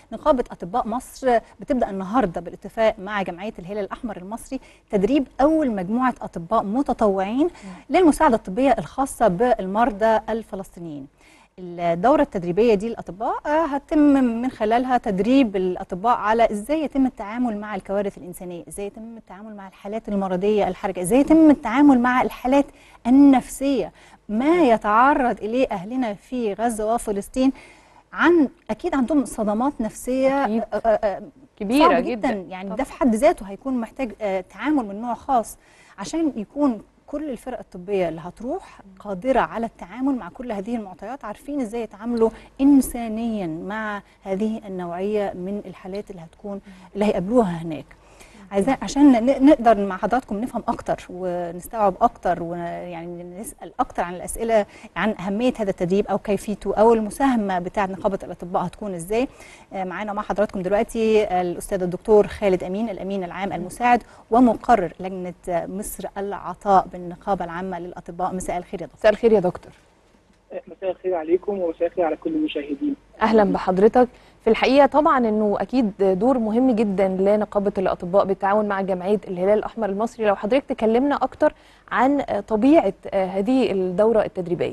نقابة أطباء مصر بتبدأ النهاردة بالاتفاق مع جمعية الهلال الأحمر المصري تدريب أول مجموعة أطباء متطوعين للمساعدة الطبية الخاصة بالمرضى الفلسطينيين. الدورة التدريبية دي للأطباء هتم من خلالها تدريب الأطباء على إزاي يتم التعامل مع الكوارث الإنسانية، إزاي يتم التعامل مع الحالات المرضية الحرجة، إزاي يتم التعامل مع الحالات النفسية، ما يتعرض إليه أهلنا في غزة وفلسطين. أكيد عندهم صدمات نفسية أكيد. كبيرة جدا. يعني طبعا. ده في حد ذاته هيكون محتاج تعامل من نوع خاص عشان يكون كل الفرق الطبية اللي هتروح قادرة على التعامل مع كل هذه المعطيات، عارفين ازاي يتعاملوا إنسانيا مع هذه النوعية من الحالات اللي هيقابلوها هناك. عشان نقدر مع حضراتكم نفهم أكتر ونستوعب أكتر ويعني نسأل أكتر عن الأسئلة عن أهمية هذا التدريب أو كيفيته أو المساهمة بتاعة نقابة الأطباء هتكون إزاي. معانا مع حضراتكم دلوقتي الأستاذ الدكتور خالد أمين، الأمين العام المساعد ومقرر لجنة مصر العطاء بالنقابة العامة للأطباء. مساء الخير يا دكتور. مساء الخير يا دكتور. مساء الخير عليكم ومساء الخير على كل المشاهدين. اهلا بحضرتك. في الحقيقه طبعا انه اكيد دور مهم جدا لنقابه الاطباء بالتعاون مع جمعيه الهلال الاحمر المصري. لو حضرتك تكلمنا اكتر عن طبيعه هذه الدوره التدريبيه.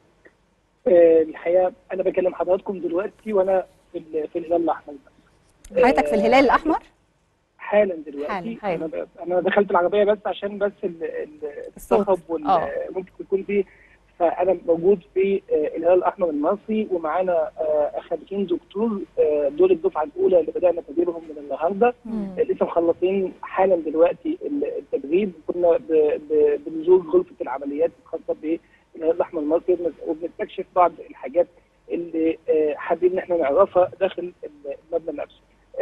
الحقيقه انا بكلم حضراتكم دلوقتي وانا في الهلال الاحمر. حضرتك في الهلال الاحمر حالا دلوقتي؟ انا دخلت العربيه بس عشان الصخب ممكن يكون فيه. فأنا موجود في الهلال الأحمر المصري ومعانا خريجين دكتور دول الدفعة الأولى اللي بدأنا تدريبهم من النهارده. لسه مخلصين حالا دلوقتي التدريب. كنا بنزور غرفة العمليات الخاصة بالهلال الأحمر المصري وبنستكشف بعض الحاجات اللي حابين إن احنا نعرفها داخل المبنى نفسه.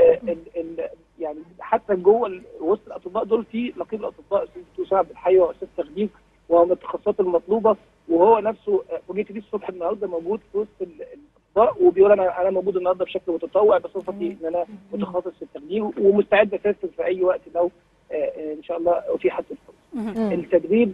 يعني حتى جوه وسط الأطباء دول في نقيب الأطباء الأستاذ دكتور سعد الحي وأستاذ تخدير وهو من التخصصات المطلوبه، وهو نفسه فوجئت بيه الصبح النهارده موجود في وسط الاطباء وبيقول انا موجود النهارده بشكل متطوع بصفتي ان انا متخصص في التخدير ومستعد اسافر في اي وقت لو ان شاء الله اتيحت الفرصه. التدريب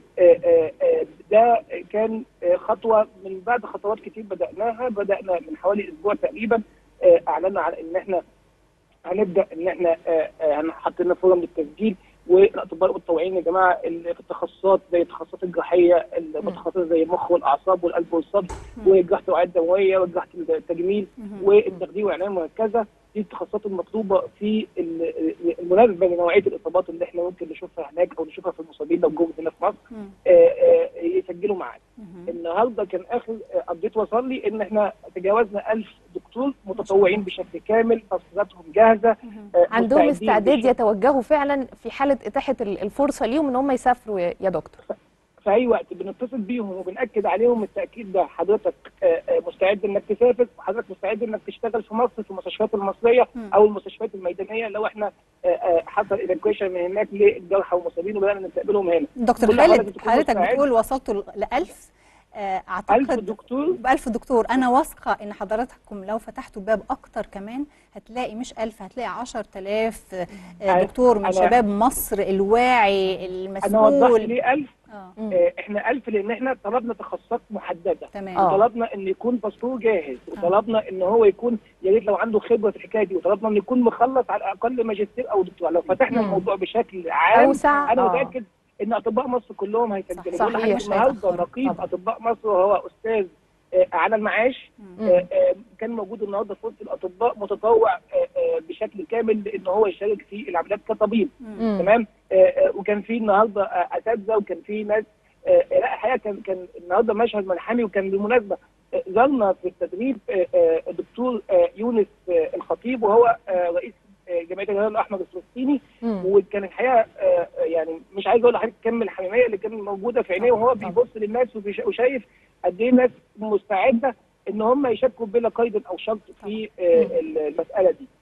ده كان خطوه من بعد خطوات كتير بدانا من حوالي اسبوع تقريبا. اعلنا على ان احنا هنبدا ان احنا حطينا فورم للتسجيل، والاطباء المتطوعين يا جماعه اللي في التخصصات زي التخصصات الجراحيه المتخصصه زي المخ والاعصاب والقلب والصدر وجراحه الاوعيه الدمويه وجراحه التجميل والتخدير والعنايه المركزه. دي التخصصات المطلوبه في المناسبه لنوعيه الاصابات اللي احنا ممكن نشوفها هناك او نشوفها في المصابين لو جم هنا في مصر يسجلوا معانا. النهارده كان اخر ابديت وصل لي ان احنا تجاوزنا 1000 دكتور متطوعين بشكل كامل، تفصيلاتهم جاهزه، عندهم استعداد يتوجهوا فعلا في حاله اتاحه الفرصه ليهم ان هم يسافروا يا دكتور. في اي وقت بنتصل بيهم وبناكد عليهم التاكيد ده. حضرتك مستعد انك تسافر وحضرتك مستعد انك تشتغل في مصر في المستشفيات المصريه او المستشفيات الميدانيه لو احنا حصل ايفاكويشن من هناك للجرحى والمصابين وبدانا نستقبلهم هنا. دكتور خالد حضرتك بتقول وصلتوا ل 1000 اعتقد 1000 دكتور. ب1000 دكتور. انا واثقه ان حضراتكم لو فتحتوا الباب اكتر كمان هتلاقي مش 1000 هتلاقي 10000 دكتور من شباب مصر الواعي المسؤول. انا وضحت ليه 1000. احنا 1000 لان احنا طلبنا تخصصات محدده، وطلبنا ان يكون باسبور جاهز، وطلبنا ان هو يكون يا ريت لو عنده خبره في الحكايه دي، وطلبنا ان يكون مخلص على الاقل ماجستير او دكتور. لو فتحنا الموضوع بشكل عام أوسع. انا متاكد ان اطباء مصر كلهم هيسجلوا. صحيح. النهارده نقيب اطباء مصر وهو استاذ على المعاش كان موجود النهارده في وسط الاطباء متطوع بشكل كامل ان هو يشارك في العمليات كطبيب. تمام. وكان في النهارده اساتذه وكان في ناس لا الحقيقه كان النهارده مشهد ملحمي. وكان بالمناسبه زارنا في التدريب الدكتور يونس الخطيب وهو رئيس جمعيه الهلال الاحمر الفلسطيني. وكان الحقيقه يعني مش عايز اقول لحضرتك كم الحميميه اللي كانت موجوده في عينيه وهو بيبص للناس وشايف قد ايه ناس مستعده ان هم يشاركوا بلا قيد او شرط في المساله دي.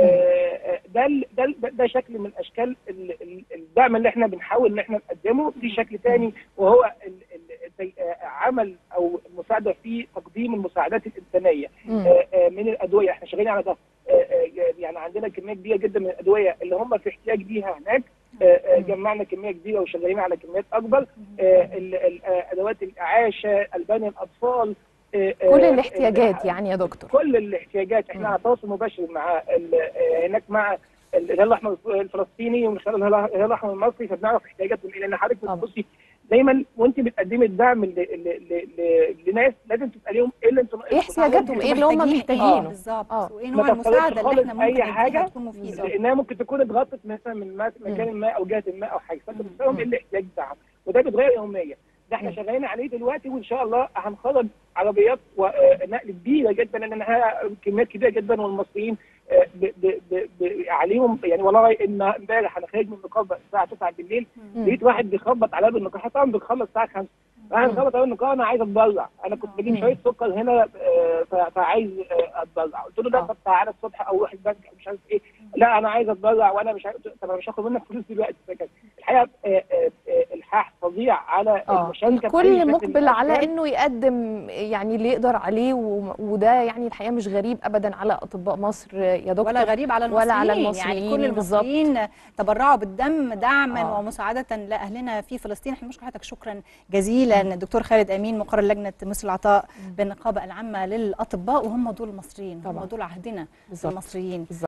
ده شكل من اشكال الدعم اللي احنا بنحاول ان احنا نقدمه. في شكل ثاني وهو عمل او المساعده في تقديم المساعدات الانسانيه من الادويه. احنا شغالين على ده. يعني عندنا كميه كبيره جدا من الادويه اللي هم في احتياج ليها هناك. جمعنا كميه كبيره وشغالين على كميات اكبر. ادوات الاعاشه، البان الاطفال، كل الاحتياجات يعني يا دكتور، كل الاحتياجات. احنا على تواصل مباشر مع هناك مع الهلال الاحمر الفلسطيني ومن خلال الهلال الاحمر المصري، فبنعرف احتياجاتهم ايه. لان حضرتك بتبصي دايما وانت بتقدمي الدعم لناس لازم تساليهم ايه اللي انتم ايه احتياجاتهم، ايه اللي هم محتاجين بالظبط، وايه نوع المساعده اللي احنا ممكن نديها تكون مفيده، لانها ممكن تكون اتغطت مثلا من مكان ما او جهه ما او حاجه، فانت بتسالهم ايه الاحتياج بتاعهم، وده بيتغير يوميا. ده احنا شغالين عليه دلوقتي، وان شاء الله هنخرج عربيات ونقل كبيره جدا لانها كميات كبيره جدا، والمصريين عليهم يعني. والله ان امبارح انا خارج من النقابه الساعه 9 بالليل، لقيت واحد بيخبط على باب النقابه، طبعا بنخلص الساعه 5، راح بيخبط على النقابه، انا عايز اتبرع، انا كنت بجيب شويه سكر هنا فعايز اتبرع. قلت له لا طب تعالى الصبح او روح البنك مش عارف ايه، لا انا عايز اتبرع وانا مش عارف. طب انا مش هاخد منك فلوس دلوقتي. الحقيقه الحاح فظيع على المشاركه، الكل مقبل على انه يقدم يعني اللي يقدر عليه، وده يعني الحقيقه مش غريب ابدا على اطباء مصر يا دكتور، ولا غريب على المصريين، ولا على المصريين. يعني كل المصريين تبرعوا بالدم دعما ومساعده لاهلنا في فلسطين. احنا بنشكر حضرتك شكرا جزيلا الدكتور خالد امين مقرر لجنه مصر العطاء بالنقابه العامه للاطباء، وهم دول المصريين، هم دول عهدنا المصريين.